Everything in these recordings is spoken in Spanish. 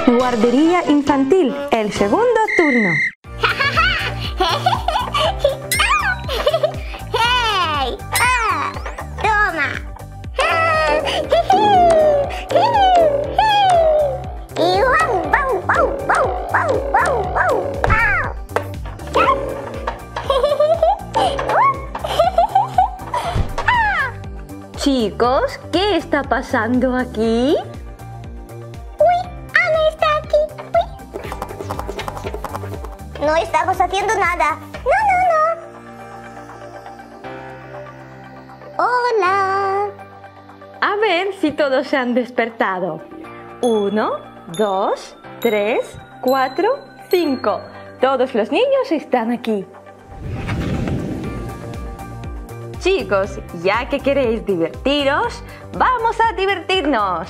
Guardería infantil, el segundo turno. ¡Hey! ¡Toma! Y ¡wow! ¡Wow! ¡Wow! ¡Wow! ¡Wow! ¡Wow! Chicos, ¿qué está pasando aquí? Ana está aquí. Uy. No estamos haciendo nada. No. Hola. A ver si todos se han despertado. 1, 2, 3, 4, 5. Todos los niños están aquí. Chicos, ya que queréis divertiros, ¡vamos a divertirnos!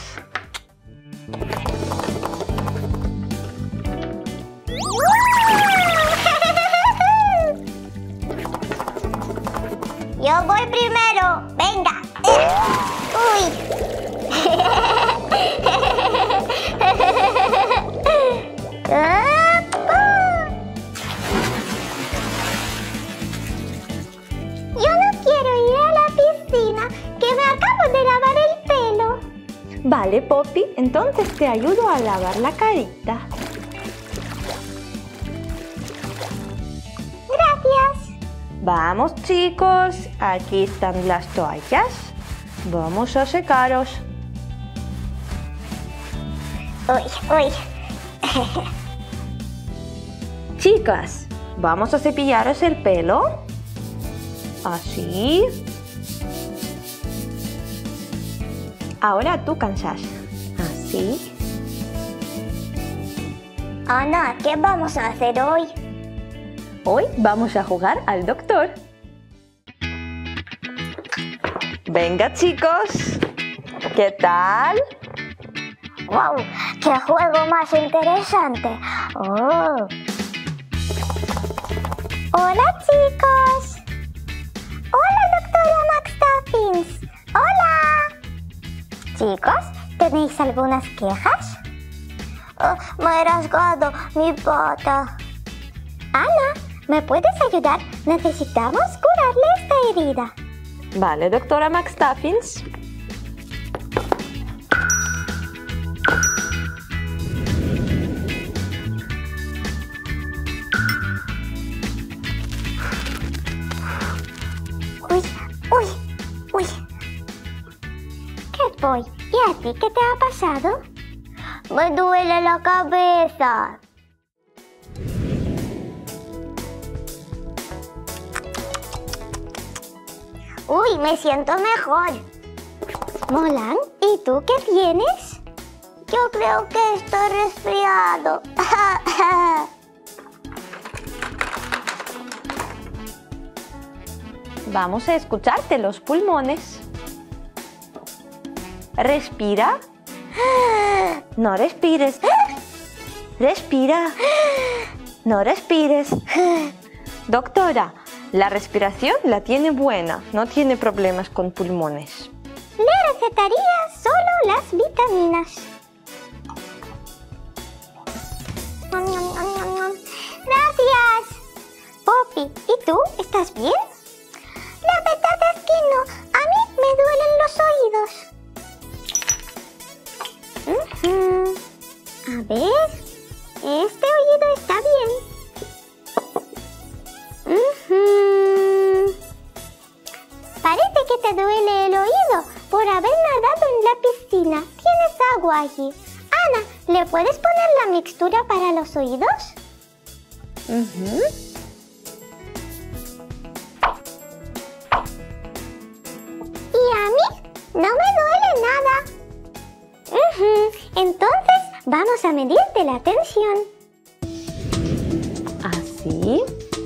Yo voy primero. Venga. Uy. Yo no quiero ir a la piscina, que me acabo de lavar el pelo. Vale, Poppy, entonces te ayudo a lavar la carita. Gracias. Vamos, chicos, aquí están las toallas. Vamos a secaros. Uy. Chicas, vamos a cepillaros el pelo. Así. Ahora tú cansas. Así. Ana, ¿qué vamos a hacer hoy? Hoy vamos a jugar al doctor. Venga, chicos. ¿Qué tal? ¡Wow! ¡Qué juego más interesante! ¡Oh! ¡Hola, chicos! ¡Hola, doctora McStuffins! ¡Hola! Chicos, ¿tenéis algunas quejas? Oh, me he rasgado mi pata. Ana, ¿me puedes ayudar? Necesitamos curarle esta herida. Vale, doctora McStuffins. Uy. ¿Qué voy? ¿Y a ti qué te ha pasado? Me duele la cabeza. Uy, me siento mejor. Molan, ¿y tú qué tienes? Yo creo que estoy resfriado. Vamos a escucharte los pulmones. Respira. No respires. Respira. No respires. Doctora, la respiración la tiene buena, no tiene problemas con pulmones. Le recetaría solo las vitaminas. Gracias. Poppy, ¿y tú? ¿Estás bien? La verdad es que no. A mí me duelen los oídos. A ver. Este oído está bien. Parece que te duele el oído por haber nadado en la piscina. Tienes agua allí. Ana, ¿le puedes poner la mixtura para los oídos? Y a mí no me duele nada. Entonces vamos a medirte la tensión. Así.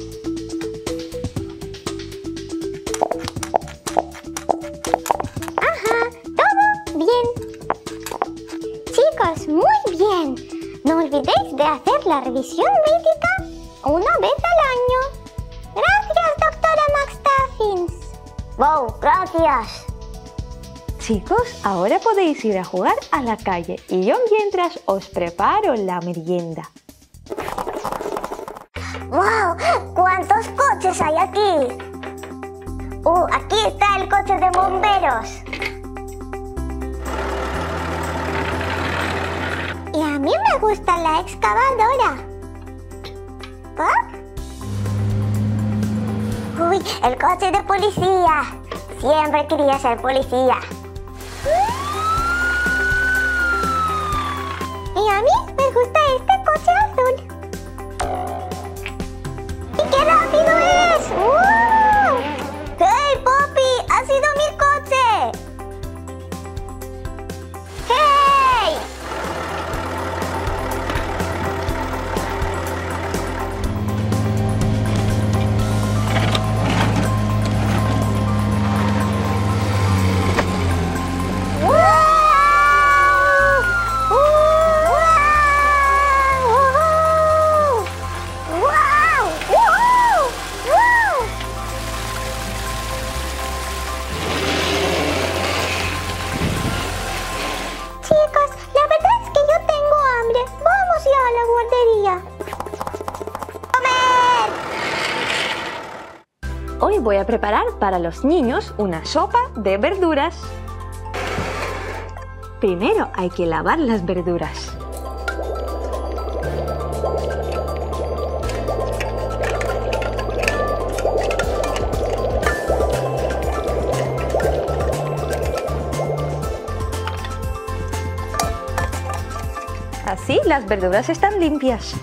Ajá, todo bien. Chicos, muy bien. No olvidéis de hacer la revisión médica una vez al año. Gracias, doctora McStuffins. Wow, gracias. Chicos, ahora podéis ir a jugar a la calle y yo mientras os preparo la merienda. ¡Wow! ¿Cuántos coches hay aquí? Aquí está el coche de bomberos. Y a mí me gusta la excavadora. ¡Uy! El coche de policía. Siempre quería ser policía. Y a mí me gusta este coche azul. ¡Y qué rápido es! ¡Hey, Poppy! ¡Ha sido mi coche! ¡Hey! Hoy voy a preparar para los niños una sopa de verduras. Primero hay que lavar las verduras. Así las verduras están limpias.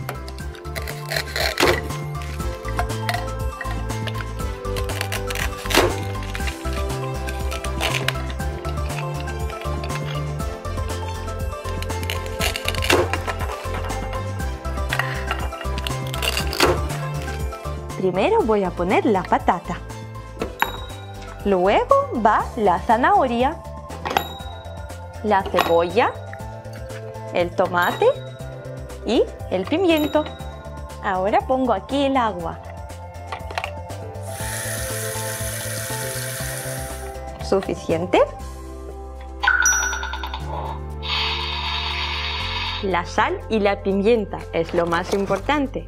Primero voy a poner la patata. Luego va la zanahoria, la cebolla, el tomate y el pimiento. Ahora pongo aquí el agua. ¿Suficiente? La sal y la pimienta es lo más importante.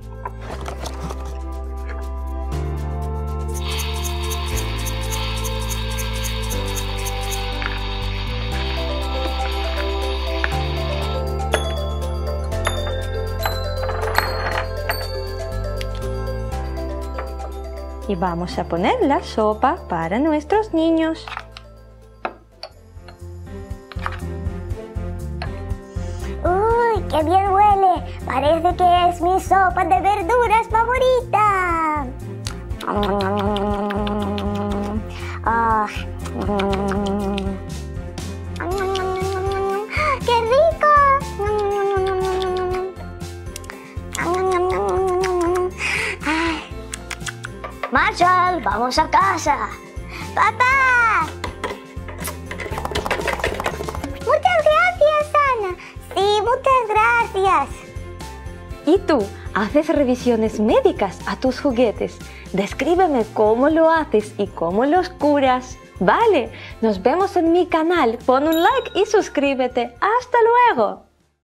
Y vamos a poner la sopa para nuestros niños. ¡Uy, qué bien huele! Parece que es mi sopa de verduras favorita. ¡Qué rico! Marshall, vamos a casa. ¡Papá! Muchas gracias, Ana. Sí, muchas gracias. ¿Y tú? ¿Haces revisiones médicas a tus juguetes? Descríbeme cómo lo haces y cómo los curas. Vale, nos vemos en mi canal. Pon un like y suscríbete. ¡Hasta luego!